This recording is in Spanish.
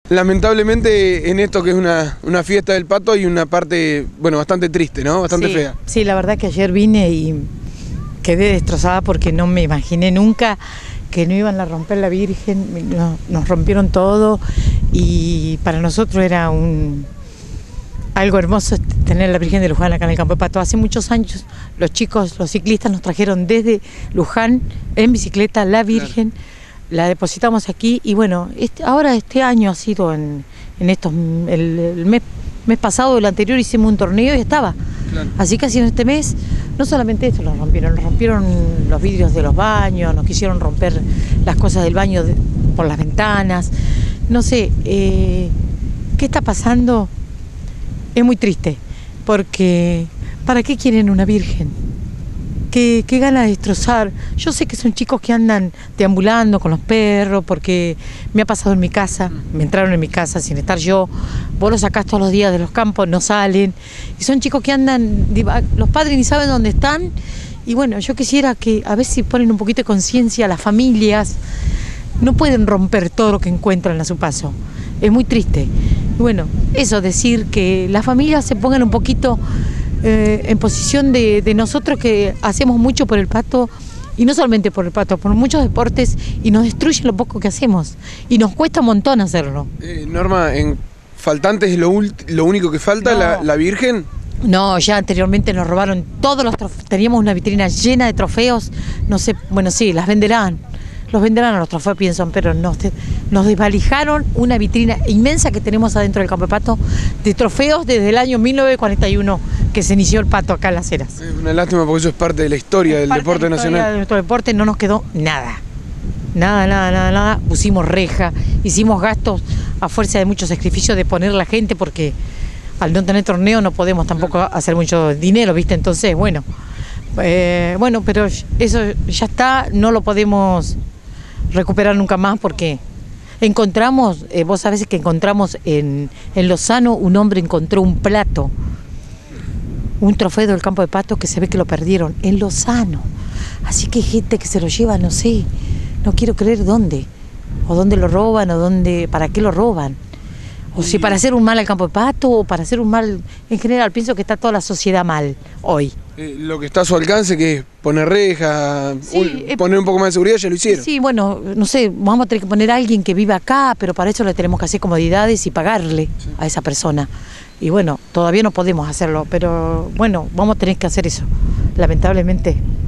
Lamentablemente en esto que es una fiesta del pato hay una parte, bueno, bastante triste, ¿no? Bastante fea. Sí, la verdad que ayer vine y quedé destrozada porque no me imaginé nunca que no iban a romper la Virgen, nos rompieron todo y para nosotros era algo hermoso tener la Virgen de Luján acá en el Campo de Pato. Hace muchos años los chicos, los ciclistas nos trajeron desde Luján en bicicleta la Virgen. Claro. La depositamos aquí y bueno, ahora este año ha sido el mes pasado, el anterior hicimos un torneo y estaba. Claro. Así que ha sido este mes, no solamente esto nos rompieron los vidrios de los baños, nos quisieron romper las cosas del baño por las ventanas. No sé, ¿qué está pasando? Es muy triste, porque ¿para qué quieren una virgen? ¿Qué gana de destrozar? Yo sé que son chicos que andan deambulando con los perros, porque me ha pasado en mi casa, me entraron en mi casa sin estar yo, vos los sacás todos los días de los campos, no salen, y son chicos que andan, los padres ni saben dónde están, y bueno, yo quisiera que a ver si ponen un poquito de conciencia, las familias no pueden romper todo lo que encuentran a su paso, es muy triste. Y bueno, eso, decir que las familias se pongan un poquito en posición de nosotros que hacemos mucho por el pato, y no solamente por el pato, por muchos deportes, y nos destruyen lo poco que hacemos, y nos cuesta un montón hacerlo. Norma, en faltantes es lo único que falta, no. la Virgen. No, ya anteriormente nos robaron todos los trofeos, teníamos una vitrina llena de trofeos, no sé, bueno sí, los venderán a los trofeos, piensan, pero nos desvalijaron una vitrina inmensa que tenemos adentro del Campo de Pato de trofeos desde el año 1941 que se inició el pato acá en Las Heras. Es una lástima porque eso es parte de la historia del deporte nacional. De nuestro deporte no nos quedó nada. Nada. Pusimos reja, hicimos gastos a fuerza de muchos sacrificios de poner la gente porque al no tener torneo no podemos tampoco hacer mucho dinero, ¿viste? Entonces, bueno, pero eso ya está, no lo podemos recuperar nunca más porque encontramos, vos sabés que encontramos en Lozano, un hombre encontró un plato, un trofeo del Campo de Pato que se ve que lo perdieron en Lozano, así que hay gente que se lo lleva, no sé, no quiero creer dónde, o dónde lo roban, o dónde, para qué lo roban, o si para hacer un mal al Campo de Pato, o para hacer un mal en general. Pienso que está toda la sociedad mal hoy. Lo que está a su alcance, que es poner rejas, sí, poner un poco más de seguridad, ya lo hicieron. Sí, bueno, no sé, vamos a tener que poner a alguien que viva acá, pero para eso le tenemos que hacer comodidades y pagarle a esa persona. Y bueno, todavía no podemos hacerlo, pero bueno, vamos a tener que hacer eso, lamentablemente.